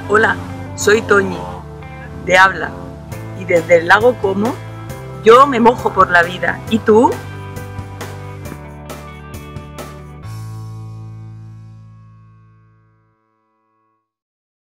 Hola, soy Toñi, de Habla, y desde el lago Como yo me mojo por la vida. ¿Y tú?